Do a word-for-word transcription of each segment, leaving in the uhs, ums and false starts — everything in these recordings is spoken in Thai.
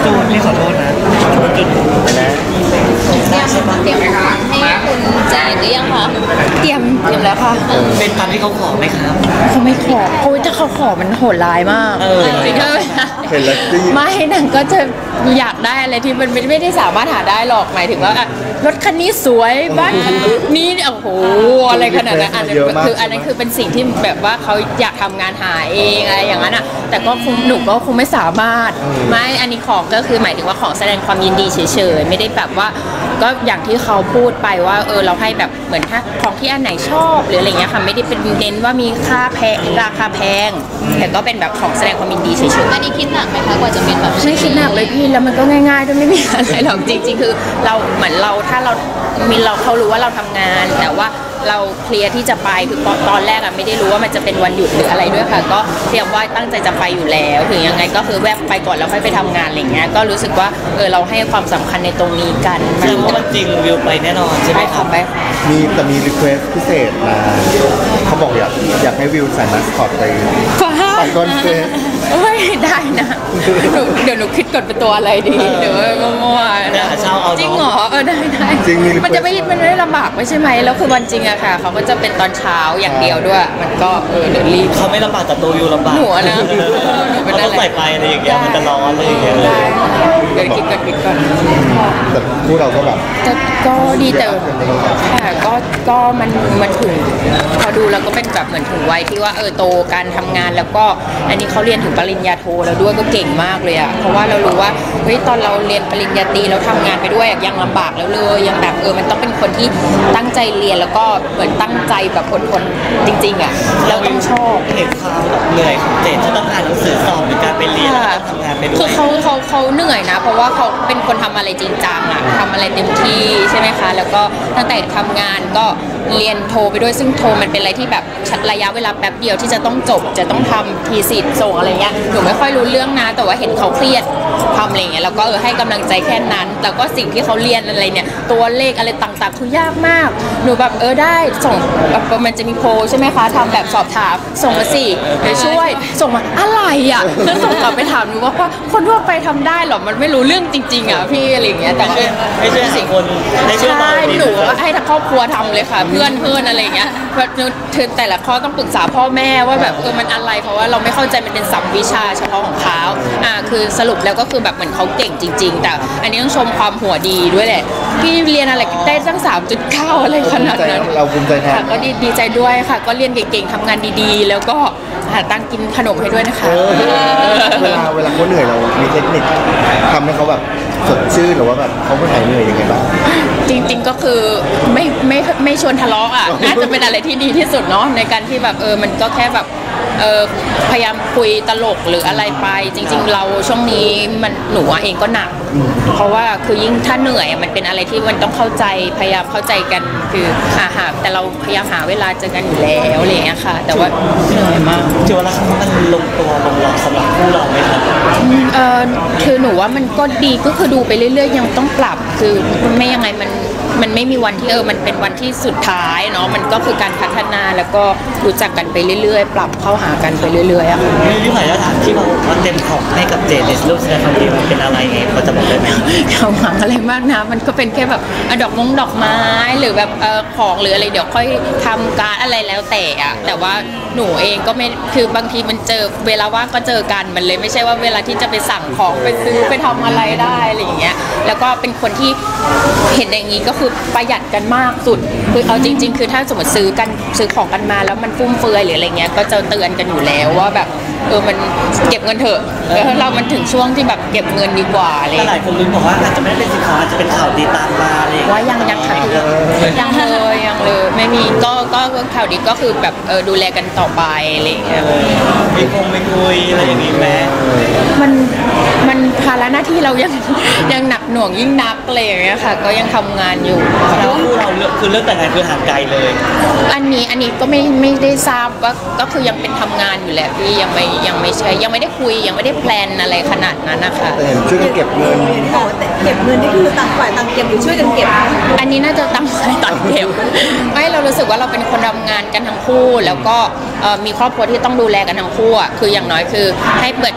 จูนพี่ขอโทษนะธุรกิจไปแล้วเตรียมเตรียมของให้คุณเจนหรือยังคะเตรียมเตรียมแล้วค่ะเป็นตามที่เขาขอไหมครับเขาไม่ขอโอ้ยแต่เขาขอมันโหดร้ายมากจริงๆเห็นแล้วไม่หนังก็จะอยากได้อะไรที่มันไม่ได้สามารถหาได้หรอกหมายถึงว่ารถคันนี้สวยบ้านนี้โอ้โหอะไรขนาดนั้นอันนั้นคืออันนั้นคือเป็นสิ่งที่แบบว่าเขาอยากทำงานหาเองอะไรอย่างนั้นอ่ะแต่ก็คงหนูก็คงไม่สามารถไม่อันนี้ของก็คือหมายถึงว่าของแสดงความยินดีเฉยๆไม่ได้แบบว่าก็อย่างที่เขาพูดไปว่าเออเราให้แบบเหมือนถ้าของที่อันไหนชอบหรืออะไรเงี้ยค่ะไม่ได้เป็นเน้นว่ามีค่าแพงราคาแพงแต่ก็เป็นแบบของแสดงความยินดีเฉยๆอันนี้คิดหนักไหมคะกว่าจะเป็นแบบไม่คิดหนักเลยพี่แล้วมันก็ง่ายๆด้วยไม่มีอะไรหรอกจริงๆคือเราเหมือนเราถ้าเรามีเราเขารู้ว่าเราทำงานแต่ว่าเราเคลียร์ที่จะไปคือตอนแรกอะไม่ได้รู้ว่ามันจะเป็นวันหยุดหรืออะไรด้วยค่ะก็เตรียมว่าตั้งใจจะไปอยู่แล้วถึงยังไงก็คือแวบไปก่อนแล้วค่อยไปทำงานอะไรเงี้ยก็รู้สึกว่าเออเราให้ความสำคัญในตรงนี้กันคือว่าจริงวิวไปแน่นอนใช่ไหมครับมีแต่มีรีเควสพิเศษมาเขาบอกอยากอยากให้วิวใส่มาสคอตไปไปก้อนเฟสไม่ได้นะเดี๋ยวหนูคิดก่อนเป็นตัวอะไรดีเดี๋ยวมั่วๆนะจริงเหรอเออได้ได้มันจะไม่มันไม่ได้ลำบากไม่ใช่ไหมแล้วคือวันจริงอะค่ะเขาก็จะเป็นตอนเช้าอย่างเดียวด้วยมันก็เออเดี๋ยวรีบเขาไม่ลำบากแต่ตัววิวลำบากหนูนะหนูเป็นอะไรใส่ไปอะไรอย่างเงี้ยมันจะร้อนอะไรอย่างเงี้ยเดี๋ยวคิดก่อนคิดก่อนแต่พวกเราก็แบบก็ดีแต่ค่ะก็ก็มันมันถึงพอดูแล้วก็เป็นแบบเหมือนถึงวัยที่ว่าเออโตการทำงานแล้วก็อันนี้เขาเรียนถึงปริญญาโทแล้วด้วยก็เก่งมากเลยอ่ะเพราะว่าเรารู้ว่าเฮ้ยตอนเราเรียนปริญญาตรีแล้วทำงานไปด้วยยังลำบากแล้วเลยยังแบบเออมันต้องเป็นคนที่ตั้งใจเรียนแล้วก็เหมือนตั้งใจแบบอดทนจริงๆอ่ะเราต้องชอบเห็นความเหนื่อยของเจนที่ต้องอ่านหนังสือสอบหรือการไปเรียนแล้วทำงานไปด้วยคือเขาเขาเขาเหนื่อยนะเพราะว่าเขาเป็นคนทำอะไรจริงจังอ่ะทำอะไรเต็มที่ใช่ไหมคะแล้วก็ตั้งแต่ทำงานก็เรียนโทไปด้วยซึ่งโทมันเป็นอะไรที่แบบระยะเวลาแป๊บเดียวที่จะต้องจบจะต้องทำทีสิทธิ์ส่งอะไรเงี้ยหนูไม่ค่อยรู้เรื่องนะแต่ว่าเห็นเขาเครียดทำอะไรเงี้ยแล้วก็เออให้กำลังใจแค่นั้นแล้วก็สิ่งที่เขาเรียนอะไรเนี่ยตัวเลขอะไรต่างๆคือยากมากหนูแบบเออได้ส่งมันจะมีโพใช่ไหมคะทำแบบสอบถามส่งมาสิเดี๋ยวช่วยส่งมาอะไรอ่ะแล้วส่งกลับไปถามหนูว่าคนทั่วไปทำได้หรอมันไม่รู้เรื่องจริงๆอ่ะพี่อะไรเงี้ยแต่ไม่ใช่สิ่งคนใช่หนูให้ทั้งครอบครัวทำเลยค่ะเพื่อนเพื่อนอะไรเงี้ยเพราะแต่ละข้อต้องปรึกษาพ่อแม่ว่าแบบเออมันอะไรเพราะว่าเราไม่เข้าใจมันเป็นศัพท์วิชาเฉพาะของเขาอ่าคือสรุปแล้วก็คือแบบเหมือนเขาเก่งจริงๆแต่อันนี้ต้องชมความหัวดีด้วยแหละพี่เรียนอะไรได้ตั้ง สามจุดเก้า อะไรขนาดนั้นเราภูมิใจแทนก็ดีใจด้วยค่ะก็เรียนเก่งๆทำงานดีๆแล้วก็หาตังกินขนมให้ด้วยนะคะเวลาเวลาเขาเหนื่อยเรามีเทคนิคทำให้เขาแบบสดชื่นหรือว่าแบบเขาไม่หายเหนื่อยยังไงบ้างจริงๆก็คือไม่ไม่ไม่ชวนทะเลาะอ่ะน่าจะเป็นอะไรที่ดีที่สุดเนาะในการที่แบบเออมันก็แค่แบบเออพยายามคุยตลกหรืออะไรไปจริงๆเราช่วงนี้มันหนูเองก็หนักเพราะว่าคือยิ่งถ้าเหนื่อยมันเป็นอะไรที่มันต้องเข้าใจพยายามเข้าใจกันคือหาหาแต่เราพยายามหาเวลาเจอกันอยู่แล้วอะไรอย่างเงี้ยค่ะแต่ว่าเหนื่อยมากถือว่ามันลงตัวลงล็อกสำหรับคู่เราไหมครับเออคือหนูว่ามันก็ดีก็คือดูไปเรื่อยๆยังต้องปรับคือไม่ยังไงมันมันไม่มีวันที่เออมันเป็นวันที่สุดท้ายเนาะมันก็คือการพัฒนาแล้วก็รู้จักกันไปเรื่อยๆปรับเข้าหากันไปเรื่อยๆอะค่ะมีพี่หอยจะถามที่บอกว่าเต็มของให้กับเจนในรูปแสดงความดีมันเป็นอะไรไงพอจะบอกได้ไหมเขาหวังอะไรมากนะมันก็เป็นแค่แบบดอกมงดอกไม้หรือแบบเออของหรืออะไรเดี๋ยวค่อยทำการอะไรแล้วแต่อะแต่ว่าหนูเองก็ไม่คือบางทีมันเจอเวลาว่างก็เจอกันมันเลยไม่ใช่ว่าเวลาที่จะไปสั่งของไปซื้อไปทำอะไรได้อะไรอย่างเงี้ยแล้วก็เป็นคนที่เห็นอย่างนี้ก็คือประหยัดกันมากสุดคือเอาจริงๆคือถ้าสมมติซื้อกันซื้อของกันมาแล้วมันฟุ่มเฟือยหรืออะไรเงี้ยก็จะเตือนกันอยู่แล้วว่าแบบเออมันเก็บเงินเถอะเรามันถึงช่วงที่แบบเก็บเงินดีกว่าอะไรหลายคนลุ้นบอกว่าอาจจะไม่ได้เป็นสิ่งของอาจจะเป็นข่าวดีตามมาอะไรว่ายังยังค่ะยังเลยยังเลยไม่มีก็ก็ข่าวดีก็คือแบบเออดูแลกันต่อไปอะไรเงี้ยมีคงไม่คุยอะไรอย่างนี้แม่มันมันภาระหน้าที่เรายังยังหนักหน่วงยิ่งนักอะไรอย่างเงี้ยค่ะก็ยังทำงานอยู่แล้วเราคือเรื่องแต่งงานคือห่างไกลเลยอันนี้อันนี้ก็ไม่ไม่ได้ทราบว่าก็คือยังเป็นทำงานอยู่แหละพี่ยังไม่ยังไม่ใช่ยังไม่ได้คุยยังไม่ได้แพลนอะไรขนาดนั้นนะคะแต่เห็นช่วยกันเก็บเงินเก็บเงินนี่คือต่างฝ่ายต่างเก็บหรือช่วยกันเก็บอันนี้น่าจะต่างฝ่ายต่างเก็บไม่เรารู้สึกว่าเราเป็นคนทำงานกันทั้งคู่แล้วก็มีครอบครัวที่ต้องดูแลกันทั้งคู่อ่ะคืออย่างน้อยคือให้เปิด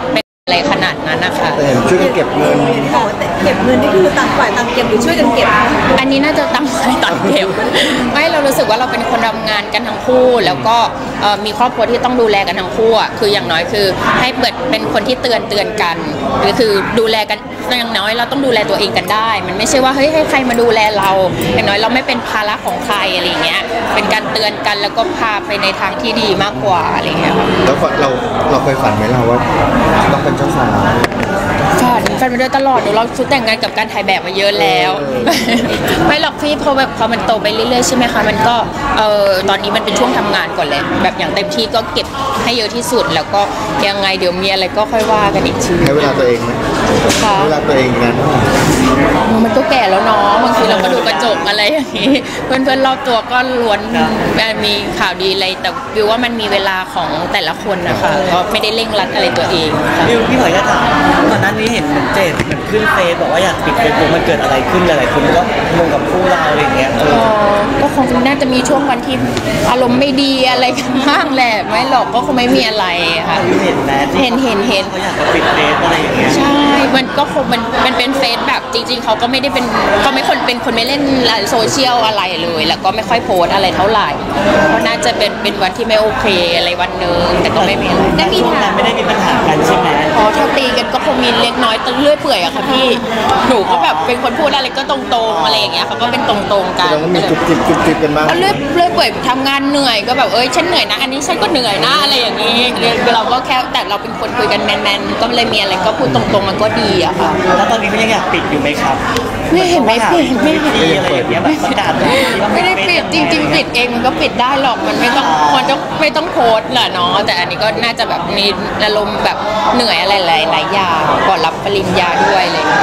อะไรขนาดนั้นนะคะแต่เห็นช่วยกันเก็บเงินบอกว่าเก็บเงินนี่คือต่างฝ่ายต่างเก็บหรือช่วยกันเก็บคะอันนี้น่าจะตั้งใจตัดเก็บ ไม่เรารู้สึกว่าเราเป็นคนทำงานกันทั้งคู่ แล้วก็เอ่อมีครอบครัวที่ต้องดูแลกันทั้งคู่อะคืออย่างน้อยคือให้เปิดเป็นคนที่เตือนเตือนกันหรือคือดูแลกันอย่างน้อยเราต้องดูแลตัวเองกันได้ มันไม่ใช่ว่าเฮ้ยให้ใครมาดูแลเราอย่างน้อยเราไม่เป็นภาระของใครอะไรอย่างเงี้ยเป็นการเตือนกันแล้วก็พาไปในทางที่ดีมากกว่าอะไรอย่างเงี้ยค่ะแล้วเราเราเคยฝันไหมเราว่าต้องเป็นเจ้าสาวฝันฝันมาโดยตลอดหนูเราชุดแต่งงานกับการถ่ายแบบมาเยอะแล้ว ไม่หรอกพี่พอแบบพอมันโตไปเรื่อยๆใช่ไหมคะมันก็เออตอนนี้มันเป็นช่วงทำงานก่อนเลยแบบอย่างเต็มที่ก็เก็บให้เยอะที่สุดแล้วก็ยังไงเดี๋ยวมีอะไรก็ค่อยว่ากันอีกทีให้เวลาตัวเองไหมค่ะให้เวลาตัวเองงานเท่าไหร่มันก็แก่แล้วเนาะบางทีเราก็ดูกระจกอะไรอย่างนี้ เพื่อนๆรอบตัวก็ล้วนมีข่าวดีอะไรแต่วิวว่ามันมีเวลาของแต่ละคนนะคะก็ไม่ได้เร่งรัดอะไรตัวเองค่ะพี่พี่หอยจะถามก่อนหน้านี้เห็นเหมือนเจดเหมือนขึ้นเฟซบอกว่าอยากปิดเฟซบุ๊กมันเกิดอะไรขึ้นหลายๆคนก็งงกับคู่เราอะไรอย่างเงี้ยเออ๋ออก็คงน่าจะมีช่วงวันที่อารมณ์ไม่ดีอะไรกันบ้างแหละไม่หรอกก็คงไม่มีอะไรค่ะพี่เห็นไหมที่เห็นเห็นเห็นเขาอยากจะปิดเฟซอะไรอย่างเงี้ยใช่ มันก็คงมันมันเป็นเฟซแบบจริง ๆเขาก็ไม่ได้เป็นก็ไม่คนเป็นคนไม่เล่นโซเชียลอะไรเลย แล้วก็ไม่ค่อยโพสต์อะไรเท่าไหร่เพราะน่าจะเป็นเป็นวันที่ไม่โอเคอะไรวันหนึ่งแต่ก็ไม่มีอะไรแต่ช่วงนั้นไม่ได้มีปัญหากันใช่ไหมอ๋อถ้าตีกันก็คงมีเล็กน้อยตึงเลื่อยเปื่อยอะค่ะพี่หนูก็แบบเป็นคนพูดอะไรก็ตรงๆอะไรอย่างเงี้ยเขาก็เป็นตรงๆกันเราก็มีจุบจิบจุบจิบกันบ้างก็เลื่อยเลื่อยเปื่อยทำงานเหนื่อยก็แบบเอ้ยฉันเหนื่อยนะอันนี้ฉันก็เหนื่อยนะอะไรอย่างนี้เราก็แค่แต่เราเป็นคนคุยกันแมนๆก็เลยมีอะไรก็พูดตรงๆมันก็ดีอะค่ะแล้วตอนนี้ก็ยังอยากปิดอยู่ไหมครับไม่เห็นไม่ปิดไม่ไม่ปิดอะไรอย่างเงี้ยแบบประกาศว่าไม่ได้ปิดจริงๆปิดเองมันก็ปิดได้หรอกมันไม่ต้องมันต้องไม่ต้องโพสต์แหละเนาะแต่อันนี้ก็น่าจะแบบมีอารมณ์แบบเหนื่อยอะไรหลายๆอย่างก่อนรับปริญญาด้วยเลย